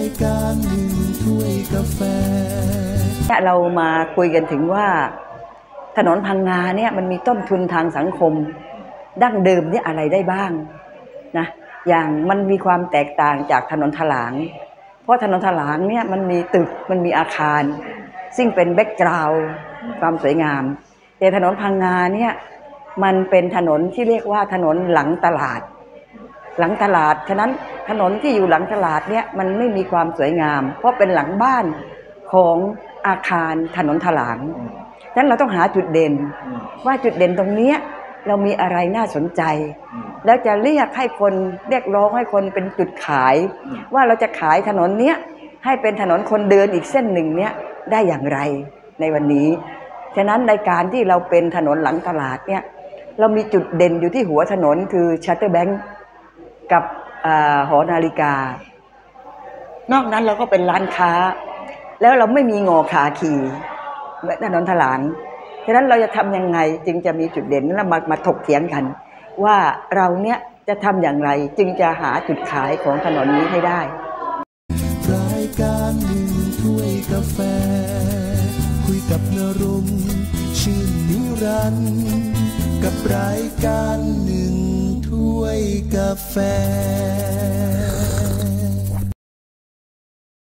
การหนึ่งถ้วยกาแฟเรามาคุยกันถึงว่าถนนพังงาเนี่ยมันมีต้นทุนทางสังคมดั้งเดิมเนี่ยอะไรได้บ้างนะอย่างมันมีความแตกต่างจากถนนถลางเพราะถนนถลางเนี่ยมันมีตึกมันมีอาคารซึ่งเป็นแบ็กกราวด์ความสวยงามแต่ถนนพังงาเนี่ยมันเป็นถนนที่เรียกว่าถนนหลังตลาดฉะนั้นถนนที่อยู่หลังตลาดเนี่ยมันไม่มีความสวยงามเพราะเป็นหลังบ้านของอาคารถนนถลางฉะนั้นเราต้องหาจุดเด่นว่าจุดเด่นตรงนี้เรามีอะไรน่าสนใจแล้วจะเรียกร้องให้คนเป็นจุดขายว่าเราจะขายถนนเนี้ยให้เป็นถนนคนเดินอีกเส้นหนึ่งเนี้ยได้อย่างไรในวันนี้ฉะนั้นในการที่เราเป็นถนนหลังตลาดเนี่ยเรามีจุดเด่นอยู่ที่หัวถนนคือชัตเตอร์แบงค์กับหอนาฬิกานอกนั้นเราก็เป็นร้านค้าแล้วเราไม่มีงอขาขี่เหมือนถนนถลางฉะนั้นเราจะทำยังไงจึงจะมีจุดเด่นแล้วมาถกเถียงกันว่าเราเนี่ยจะทำอย่างไรจึงจะหาจุดขายของถนนนี้ให้ได้รายการหนึ่งถ้วยกาแฟคุยกับณรงค์ชื่นนิรันดร์กับรายการหนึ่งถ้วยกาแฟ